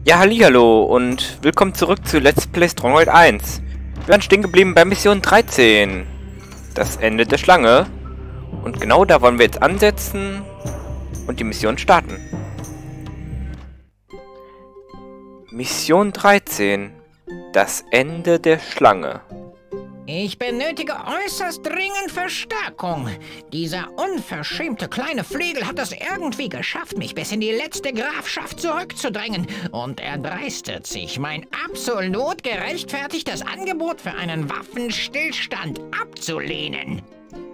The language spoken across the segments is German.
Ja, hallihallo und willkommen zurück zu Let's Play Stronghold 1. Wir waren stehen geblieben bei Mission 13. Das Ende der Schlange. Und genau da wollen wir jetzt ansetzen und die Mission starten. Mission 13. Das Ende der Schlange. Ich benötige äußerst dringend Verstärkung. Dieser unverschämte kleine Flegel hat es irgendwie geschafft, mich bis in die letzte Grafschaft zurückzudrängen. Und er dreistet sich, mein absolut gerechtfertigtes Angebot für einen Waffenstillstand abzulehnen.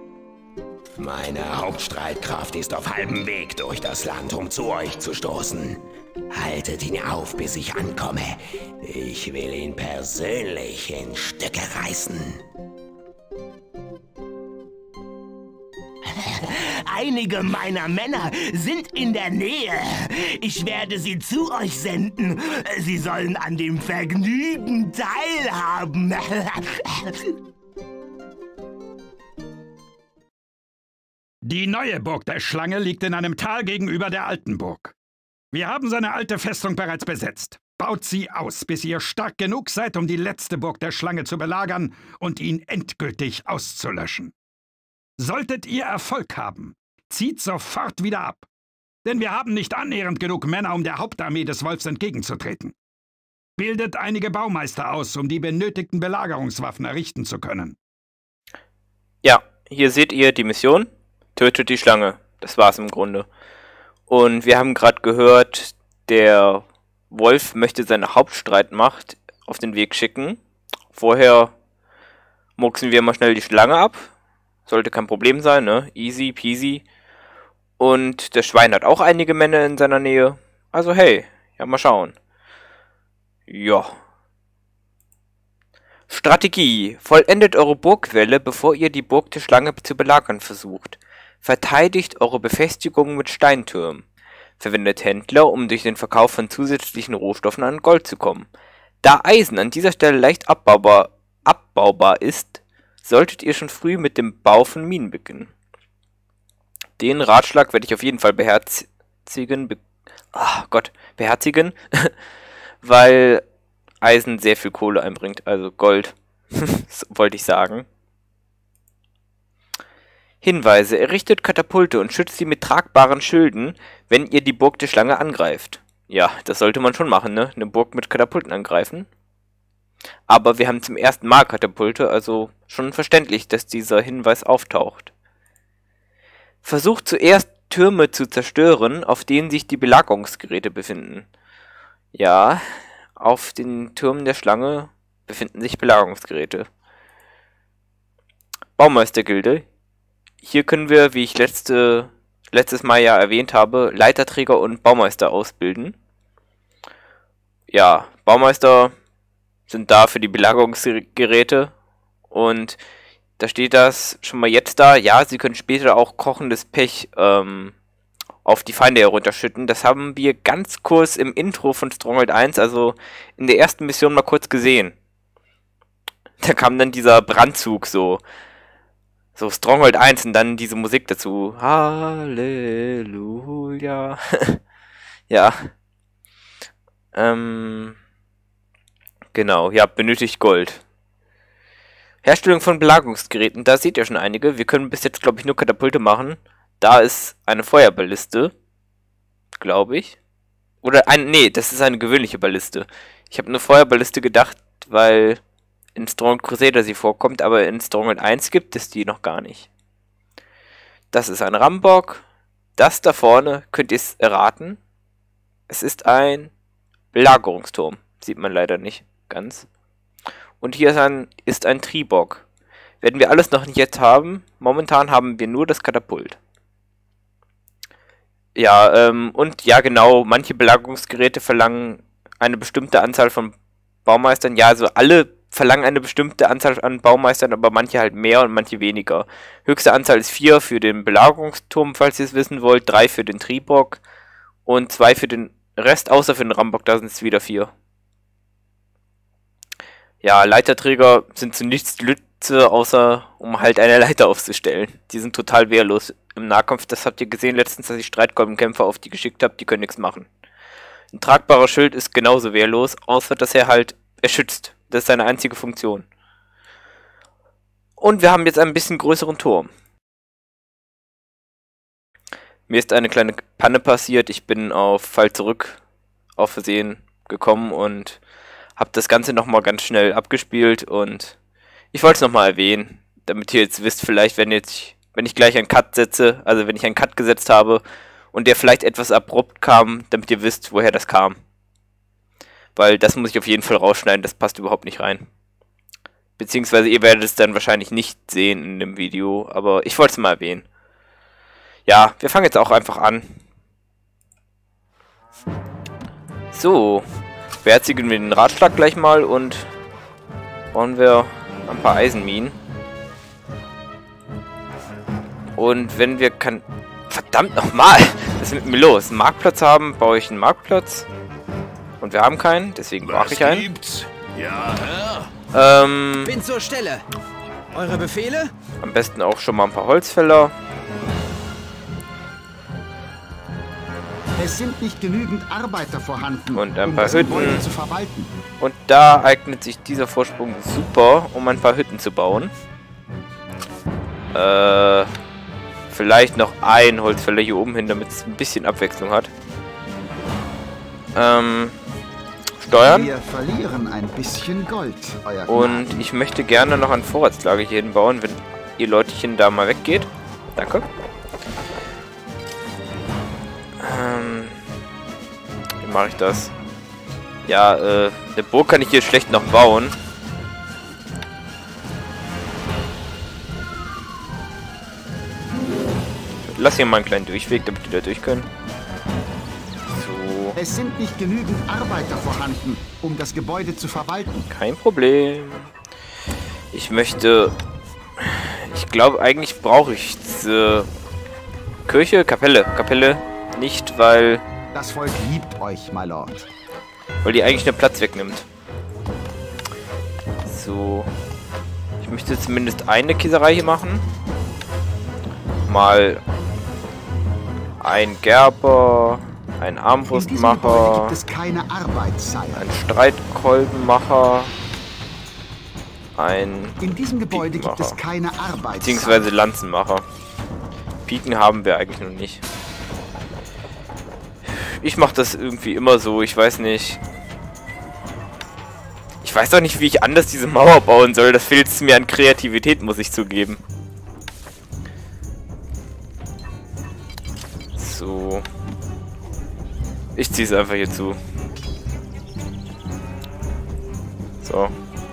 Meine Hauptstreitkraft ist auf halbem Weg durch das Land, um zu euch zu stoßen. Haltet ihn auf, bis ich ankomme. Ich will ihn persönlich in Stücke reißen. Einige meiner Männer sind in der Nähe. Ich werde sie zu euch senden. Sie sollen an dem Vergnügen teilhaben. Die neue Burg der Schlange liegt in einem Tal gegenüber der alten Burg. Wir haben seine alte Festung bereits besetzt. Baut sie aus, bis ihr stark genug seid, um die letzte Burg der Schlange zu belagern und ihn endgültig auszulöschen. Solltet ihr Erfolg haben, zieht sofort wieder ab. Denn wir haben nicht annähernd genug Männer, um der Hauptarmee des Wolfs entgegenzutreten. Bildet einige Baumeister aus, um die benötigten Belagerungswaffen errichten zu können. Ja, hier seht ihr die Mission. Tötet die Schlange. Das war's im Grunde. Und wir haben gerade gehört, der Wolf möchte seine Hauptstreitmacht auf den Weg schicken. Vorher murksen wir mal schnell die Schlange ab. Sollte kein Problem sein, ne? Easy peasy. Und das Schwein hat auch einige Männer in seiner Nähe. Also hey, ja mal schauen. Ja. Strategie. Vollendet eure Burgwelle, bevor ihr die Burg der Schlange zu belagern versucht. Verteidigt eure Befestigungen mit Steintürmen. Verwendet Händler, um durch den Verkauf von zusätzlichen Rohstoffen an Gold zu kommen. Da Eisen an dieser Stelle leicht abbaubar ist, solltet ihr schon früh mit dem Bau von Minen beginnen. Den Ratschlag werde ich auf jeden Fall beherzigen, weil Eisen sehr viel Kohle einbringt, also Gold, wollte ich sagen. Hinweise: Errichtet Katapulte und schützt sie mit tragbaren Schilden, wenn ihr die Burg der Schlange angreift. Ja, das sollte man schon machen, ne? Eine Burg mit Katapulten angreifen. Aber wir haben zum ersten Mal Katapulte, also schon verständlich, dass dieser Hinweis auftaucht. Versucht zuerst Türme zu zerstören, auf denen sich die Belagerungsgeräte befinden. Ja, auf den Türmen der Schlange befinden sich Belagerungsgeräte. Baumeistergilde. Hier können wir, wie ich letztes Mal ja erwähnt habe, Leiterträger und Baumeister ausbilden. Ja, Baumeister sind da für die Belagerungsgeräte. Und da steht das schon mal jetzt da. Ja, sie können später auch kochendes Pech auf die Feinde herunterschütten. Das haben wir ganz kurz im Intro von Stronghold 1, also in der ersten Mission mal kurz gesehen. Da kam dann dieser Brandzug so Stronghold 1 und dann diese Musik dazu. Halleluja. Ja. Genau, ja, benötigt Gold. Herstellung von Belagerungsgeräten, da seht ihr schon einige. Wir können bis jetzt, glaube ich, nur Katapulte machen. Da ist eine Feuerballiste, glaube ich. Oder nee, das ist eine gewöhnliche Balliste. Ich habe eine Feuerballiste gedacht, weil in Stronghold Crusader sie vorkommt, aber in Stronghold 1 gibt es die noch gar nicht. Das ist ein Rambock. Das da vorne, könnt ihr es erraten? Es ist ein Belagerungsturm. Sieht man leider nicht ganz. Und hier ist ein Tribock. Werden wir alles noch nicht jetzt haben. Momentan haben wir nur das Katapult. Ja, und ja genau, manche Belagerungsgeräte verlangen eine bestimmte Anzahl von Baumeistern. Ja, also alle verlangen eine bestimmte Anzahl an Baumeistern, aber manche halt mehr und manche weniger. Höchste Anzahl ist 4 für den Belagerungsturm, falls ihr es wissen wollt, 3 für den Tribock und 2 für den Rest, außer für den Rambock, da sind es wieder 4. Ja, Leiterträger sind zu nichts Nütze, außer um halt eine Leiter aufzustellen. Die sind total wehrlos im Nahkampf. Das habt ihr gesehen letztens, dass ich Streitkolbenkämpfer auf die geschickt habe. Die können nichts machen. Ein tragbarer Schild ist genauso wehrlos, außer dass er schützt. Das ist seine einzige Funktion. Und wir haben jetzt einen bisschen größeren Turm. Mir ist eine kleine Panne passiert. Ich bin auf Fall zurück auf Versehen gekommen und habe das Ganze nochmal ganz schnell abgespielt. Und ich wollte es nochmal erwähnen, damit ihr jetzt wisst, vielleicht wenn ich gleich einen Cut setze, also wenn ich einen Cut gesetzt habe und der vielleicht etwas abrupt kam, damit ihr wisst, woher das kam. Weil das muss ich auf jeden Fall rausschneiden, das passt überhaupt nicht rein. Beziehungsweise ihr werdet es dann wahrscheinlich nicht sehen in dem Video, aber ich wollte es mal erwähnen. Ja, wir fangen jetzt auch einfach an. So, beherzigen wir den Ratschlag gleich mal und bauen wir ein paar Eisenminen. Und wenn wir verdammt nochmal! Was ist mit mir los? Einen Marktplatz haben, baue ich einen Marktplatz. Und wir haben keinen, deswegen mache ich einen. Ja, Herr. Bin zur Stelle. Eure Befehle? Am besten auch schon mal ein paar Holzfäller. Es sind nicht genügend Arbeiter vorhanden, Und ein um paar das Hütten. Gebäude zu verwalten. Und da eignet sich dieser Vorsprung super, um ein paar Hütten zu bauen. Vielleicht noch ein Holzfäller hier oben hin, damit es ein bisschen Abwechslung hat. Steuern. Wir verlieren ein bisschen Gold, euer Und Gnaden. ich möchte gerne noch ein Vorratslager hier hinbauen, wenn ihr Leutchen da mal weggeht. Danke. Wie mache ich das? Ja, eine Burg kann ich hier schlecht noch bauen. Lass hier mal einen kleinen Durchweg, damit die da durch können. So. Es sind nicht genügend Arbeiter vorhanden, um das Gebäude zu verwalten. Kein Problem. Ich glaube, eigentlich brauche ich diese Kirche, Kapelle nicht, weil Das Volk liebt euch, my lord. die eigentlich nur Platz wegnimmt. So. Ich möchte zumindest eine Käserei hier machen. Mal ein Gerber, ein In diesem Gebäude Armbrustmacher, gibt es keine Arbeit, Sire. ein Streitkolbenmacher, ein In diesem Gebäude gibt es Pikenmacher. keine Arbeit, Beziehungsweise Lanzenmacher. Piken haben wir eigentlich noch nicht. Ich mache das irgendwie immer so, ich weiß nicht. Ich weiß doch nicht, wie ich anders diese Mauer bauen soll. Das fehlt mir an Kreativität, muss ich zugeben. So. Ich ziehe es einfach hier zu. So.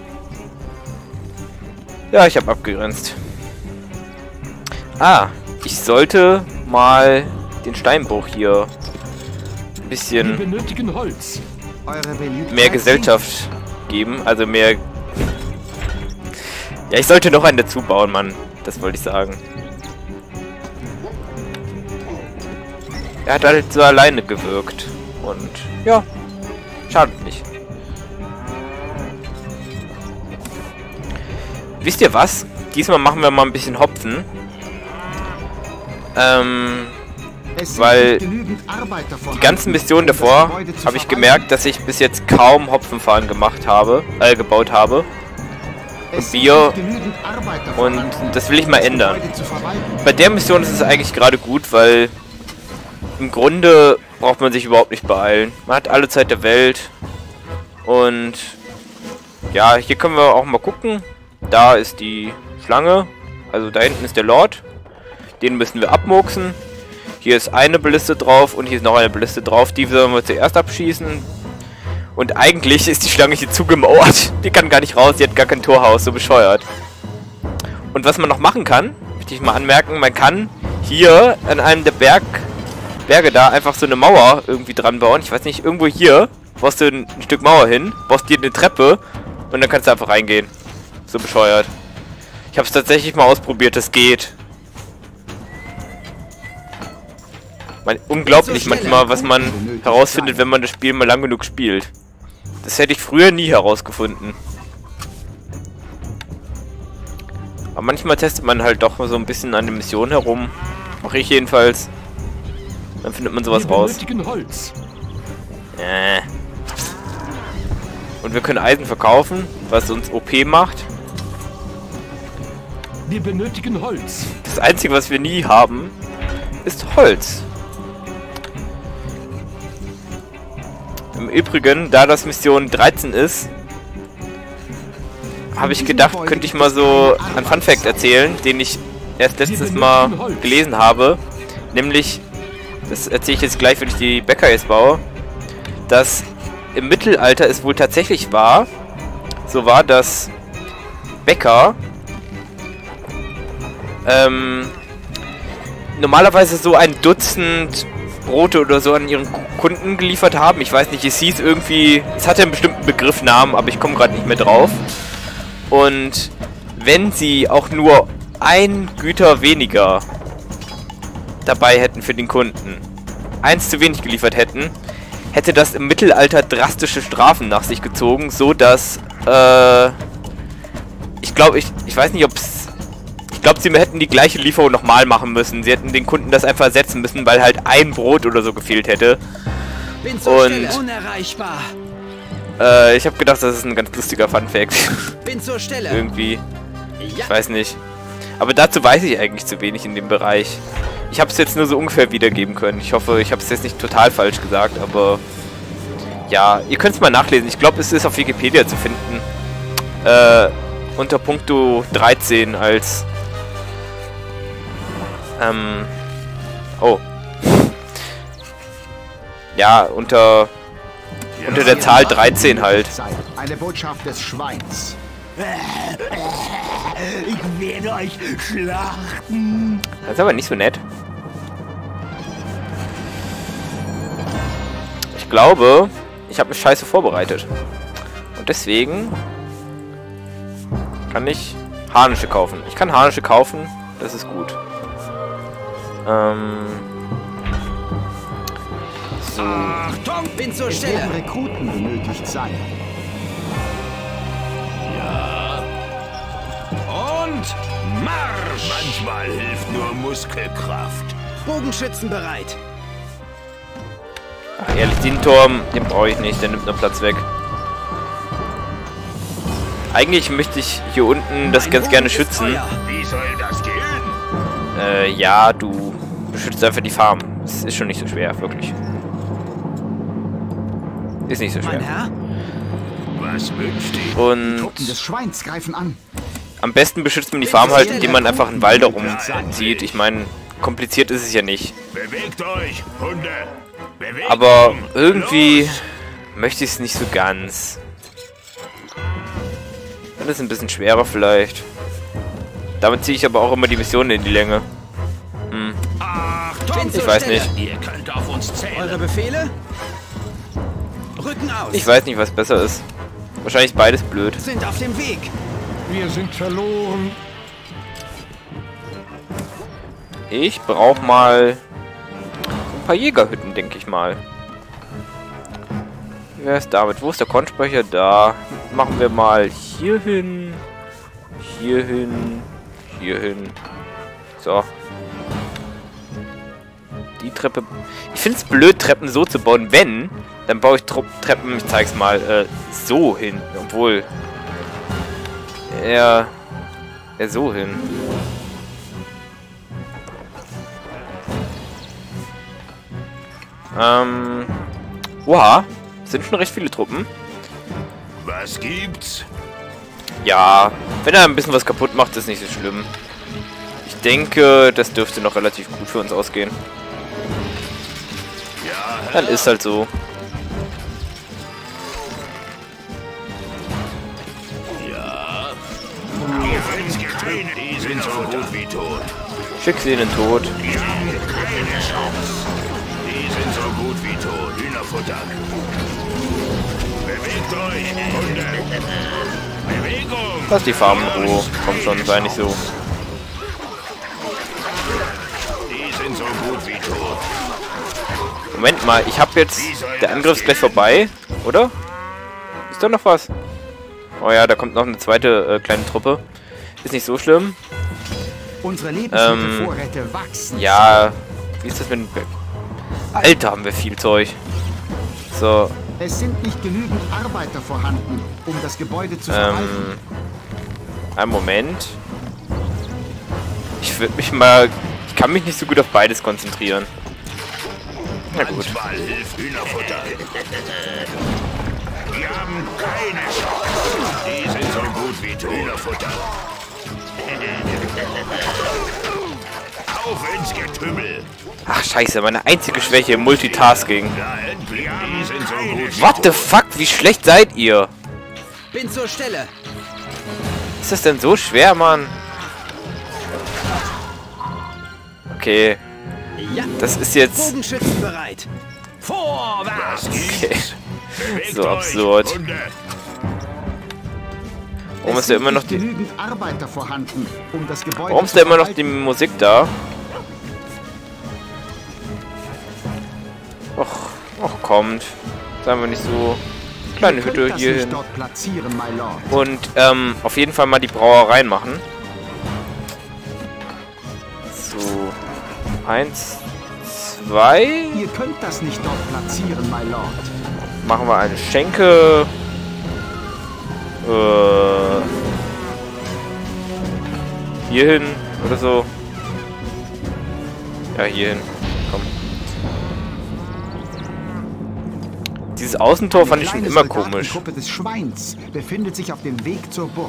Ja, ich habe abgegrenzt. Ah, ich sollte mal den Steinbruch hier ein bisschen benötigen Holz. Eure Beliebtheit mehr Gesellschaft geben. Also mehr... Ja, ich sollte noch einen dazu bauen, Mann. Das wollte ich sagen. Er hat halt so alleine gewirkt. Und ja, schadet nicht. Wisst ihr was? Diesmal machen wir mal ein bisschen Hopfen. Es sind weil nicht genügend Arbeiter vorhanden, Die ganzen Missionen um das davor Gebäude zu habe ich verwalten. gemerkt, dass ich bis jetzt kaum Hopfenfahren gebaut habe. Es sind Bier nicht genügend Arbeiter und vorhanden, das will ich um mal das ändern. Gebäude zu verwalten. Bei der Mission ist es eigentlich gerade gut, weil im Grunde braucht man sich überhaupt nicht beeilen. Man hat alle Zeit der Welt. Und ja, hier können wir auch mal gucken. Da ist die Schlange. Also da hinten ist der Lord. Den müssen wir abmurksen. Hier ist eine Balliste drauf und hier ist noch eine Balliste drauf. Die sollen wir zuerst abschießen. Und eigentlich ist die Schlange hier zugemauert. Die kann gar nicht raus, die hat gar kein Torhaus, so bescheuert. Und was man noch machen kann, möchte ich mal anmerken, man kann hier an einem der Berge da einfach so eine Mauer irgendwie dran bauen. Ich weiß nicht, irgendwo hier baust du ein Stück Mauer hin, baust dir eine Treppe und dann kannst du einfach reingehen. So bescheuert. Ich habe es tatsächlich mal ausprobiert, das geht. Unglaublich manchmal, was man herausfindet, wenn man das Spiel mal lang genug spielt. Das hätte ich früher nie herausgefunden. Aber manchmal testet man halt doch so ein bisschen an der Mission herum. Mache ich jedenfalls. Dann findet man sowas raus. Holz. Und wir können Eisen verkaufen, was uns OP macht. Wir benötigen Holz. Das Einzige, was wir nie haben, ist Holz. Im Übrigen, da das Mission 13 ist, habe ich gedacht, könnte ich mal so einen Funfact erzählen, den ich erst letztes Mal gelesen habe. Nämlich, das erzähle ich jetzt gleich, wenn ich die Bäcker jetzt baue, dass im Mittelalter es wohl tatsächlich war, so war, dass Bäcker normalerweise so ein Dutzend Brote oder so an ihren Kunden geliefert haben. Ich weiß nicht, es hieß irgendwie, es hatte einen bestimmten Begriffnamen, aber ich komme gerade nicht mehr drauf. Und wenn sie auch nur ein Güter weniger dabei hätten für den Kunden, eins zu wenig geliefert hätten, hätte das im Mittelalter drastische Strafen nach sich gezogen, so dass, ich glaube, ich weiß nicht, ob es, ich glaube, sie hätten die gleiche Lieferung nochmal machen müssen. Sie hätten den Kunden das einfach ersetzen müssen, weil halt ein Brot oder so gefehlt hätte. Bin zur Stelle. Unerreichbar. Ich habe gedacht, das ist ein ganz lustiger Funfact. Bin zur Stelle. Irgendwie. Ich weiß nicht. Aber dazu weiß ich eigentlich zu wenig in dem Bereich. Ich habe es jetzt nur so ungefähr wiedergeben können. Ich hoffe, ich habe es jetzt nicht total falsch gesagt, aber ja, ihr könnt es mal nachlesen. Ich glaube, es ist auf Wikipedia zu finden. Unter Punkto 13 als oh. Ja, unter der Zahl 13 halt. Eine Botschaft des Schweins. Ich werde euch schlachten. Das ist aber nicht so nett. Ich glaube, ich habe mich scheiße vorbereitet. Und deswegen kann ich Harnische kaufen. Ich kann Harnische kaufen, das ist gut. So. Achtung, bin zur Stelle. Rekruten benötigt sein. Und Marsch! Manchmal hilft nur Muskelkraft. Bogenschützen bereit. Ach, ehrlich, den Turm, den brauche ich nicht, der nimmt nur Platz weg. Eigentlich möchte ich hier unten das ganz gerne schützen. Wie soll das gehen? Ja, du beschützt einfach die Farm. Das ist schon nicht so schwer, wirklich. Ist nicht so schwer. Mein Herr? Was wünscht ihr? Und Truppen des Schweins greifen an. am besten beschützt man die Farm halt, indem man einfach einen Wall darum zieht. Ich meine, kompliziert ist es ja nicht. Bewegt euch, Hunde! Bewegung! Aber irgendwie möchte ich es nicht so ganz. Dann ist es ein bisschen schwerer vielleicht. Damit ziehe ich aber auch immer die Missionen in die Länge. Achtung! Ich weiß nicht. Ihr könnt auf uns zählen. Eure Befehle? Rücken aus. Ich weiß nicht, was besser ist. Wahrscheinlich ist beides blöd. Sind auf dem Weg. Wir sind verloren. Ich brauche mal ein paar Jägerhütten, denke ich mal. Wie wäre es damit? Wo ist der Kornspeicher? Da. Machen wir mal hier hin. Hier hin. Hier hin. So. Die Treppe. Ich finde es blöd, Treppen so zu bauen. Wenn, dann baue ich Treppen, ich zeig's mal, so hin. Obwohl. Eher so hin. Oha. Sind schon recht viele Truppen. Was gibt's? Ja, wenn er ein bisschen was kaputt macht, ist nicht so schlimm. Ich denke, das dürfte noch relativ gut für uns ausgehen. Ja, Dann ist halt so. ja. Die sind so gut wie tot. Schick sie in den Tod. Die sind so gut wie tot. Hühnerfutter. Bewegt euch, Hunde. Bewegung. Lass die Farm in Ruhe. Komm schon, sei nicht so. Die sind so gut wie tot. Moment mal, ich habe jetzt... Der Angriff ist gleich vorbei, oder? Ist da noch was? Oh ja, da kommt noch eine zweite kleine Truppe. Ist nicht so schlimm. Unsere Lebensmittelvorräte wachsen. Ja, wie ist das mit dem... Alter, haben wir viel Zeug. So. Es sind nicht genügend Arbeiter vorhanden, um das Gebäude zu verwalten. Einen Moment. Ich würde mich mal... Ich kann mich nicht so gut auf beides konzentrieren. Na gut. Manchmal hilft Hühnerfutter. Die haben keine Chance. Die sind so gut wie Hühnerfutter. Auf ins Getümmel. Ach scheiße, meine einzige Schwäche, Multitasking. Ja, endlich. Die sind so gut wie What the fuck? Wie schlecht seid ihr? Bin zur Stelle. Ist das denn so schwer, Mann? Okay. Ja. Das ist jetzt... Bogenschützen bereit. Vorwärts. Okay. So absurd. Warum ist da immer noch die... genügend Arbeiter vorhanden, um das Gebäude Warum ist da immer noch die Musik da? Och, kommt. Seien wir nicht so... Kleine Hütte hier hin. Und auf jeden Fall mal die Brauereien machen. So. 1, 2. Ihr könnt das nicht dort platzieren, my lord. Machen wir eine Schenke. Hier hin oder so. Ja, hier hin. Komm. Dieses Außentor fand ich schon immer komisch. Die Gruppe des Schweins befindet sich auf dem Weg zur Burg.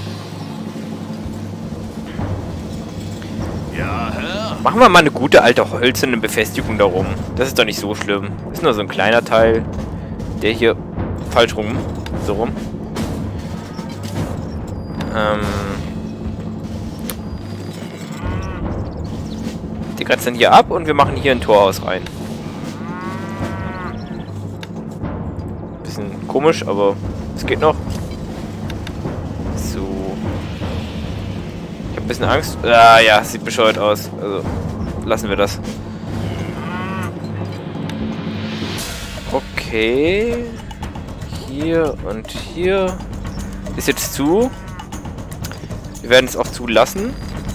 Ja, Herr. Machen wir mal eine gute alte hölzerne Befestigung darum. Das ist doch nicht so schlimm. Das ist nur so ein kleiner Teil. Der hier falsch rum. So rum. Die grenzt dann hier ab und wir machen hier ein Torhaus rein. Bisschen komisch, aber es geht noch. So. Ich habe ein bisschen Angst. Ah ja, sieht bescheuert aus. Also lassen wir das. Okay. Hier und hier. Ist jetzt zu. Wir werden es auch zulassen.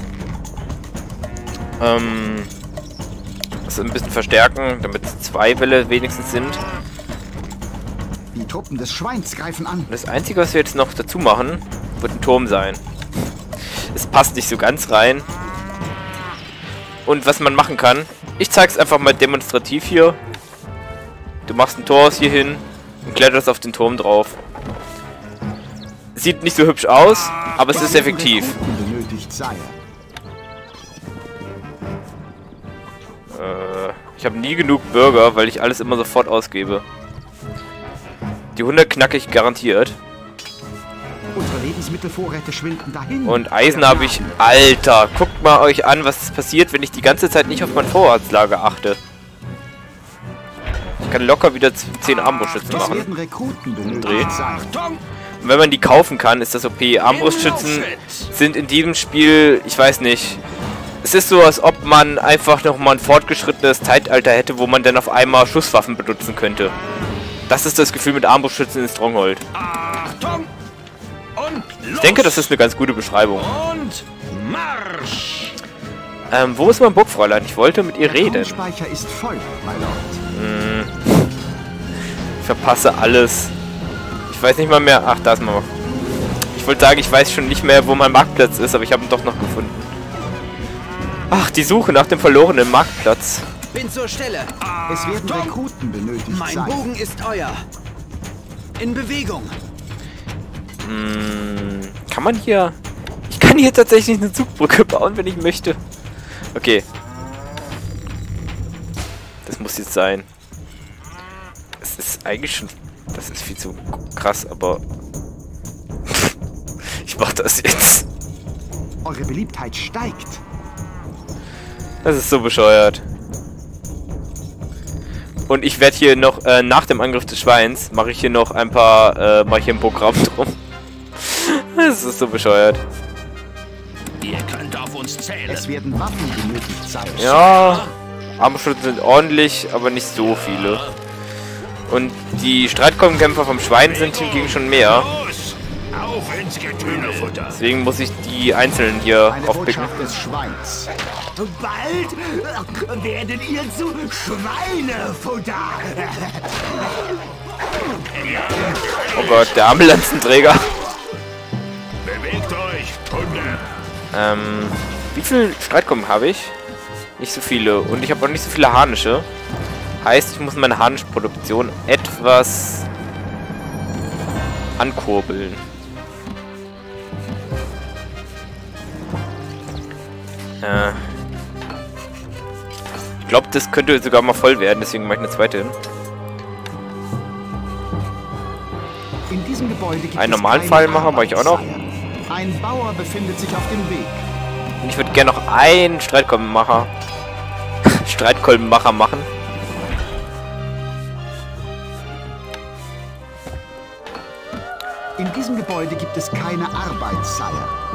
Das ein bisschen verstärken, damit es 2 Wälle wenigstens sind. Die Truppen des Schweins greifen an. Und das Einzige, was wir jetzt noch dazu machen, wird ein Turm sein. Es passt nicht so ganz rein. Und was man machen kann, ich zeige es einfach mal demonstrativ hier. Du machst ein Tor aus hier hin und kletterst auf den Turm drauf. Sieht nicht so hübsch aus, aber es ist effektiv. Ich habe nie genug Bürger, weil ich alles immer sofort ausgebe. Die 100 knacke ich garantiert. Unsere Lebensmittelvorräte schwinden dahin. Und Eisen habe ich... Alter, guckt mal euch an, was passiert, wenn ich die ganze Zeit nicht auf mein Vorratslager achte. Ich kann locker wieder 10 Armbrustschützen machen. Dreh. Und wenn man die kaufen kann, ist das OP. Armbrustschützen sind in diesem Spiel, ich weiß nicht. Es ist so, als ob man einfach nochmal ein fortgeschrittenes Zeitalter hätte, wo man dann auf einmal Schusswaffen benutzen könnte. Das ist das Gefühl mit Armbrustschützen in Stronghold. Achtung! Und Ich denke, das ist eine ganz gute Beschreibung. Und Marsch! Wo ist mein Burgfräulein? Ich wollte mit ihr reden. Der Speicher ist voll, my lord. Ich verpasse alles. Ich weiß nicht mal mehr... Ach, da ist man. Ich wollte sagen, ich weiß schon nicht mehr, wo mein Marktplatz ist, aber ich habe ihn doch noch gefunden. Ach, die Suche nach dem verlorenen Marktplatz. Bin zur Stelle. Es werden Rekruten benötigt Mein sein. Bogen ist euer. In Bewegung. Kann man hier... Ich kann hier tatsächlich eine Zugbrücke bauen, wenn ich möchte. Okay. Das muss jetzt sein. Es ist eigentlich schon... Das ist viel zu krass, aber... Ich mach das jetzt. Eure Beliebtheit steigt. Das ist so bescheuert. Und ich werde hier noch, nach dem Angriff des Schweins, mache ich hier noch ein paar, mache ich hier ein Programm drum. Das ist so bescheuert. Ihr könnt auf uns zählen. Es werden Waffen benötigt sein. Ja, Armbrustschützen sind ordentlich, aber nicht so viele. Und die Streitkolbenkämpfer vom Schwein sind hingegen schon mehr. Los! Auf Auf ins Getügelfutter. Deswegen muss ich die einzelnen hier Eine aufpicken. Botschaft des Schweins. Bald werdet ihr zu Schweinefutter. Oh Gott, der Ambulanzenträger. Bewegt euch, Hunde. Wie viel Streitkolben habe ich? Nicht so viele. Und ich habe auch nicht so viele Harnische. Heißt, ich muss meine Harnischproduktion etwas ankurbeln. Ich glaube, das könnte sogar mal voll werden, deswegen mache ich eine zweite hin. In diesem Gebäude gibt Einen es normalen keine Pfeilmacher mache ich auch noch. Arbeitsseier. Ein Bauer befindet sich auf dem Weg. Und ich würde gerne noch einen Streitkolbenmacher machen. In diesem Gebäude gibt es keine Arbeitsseier.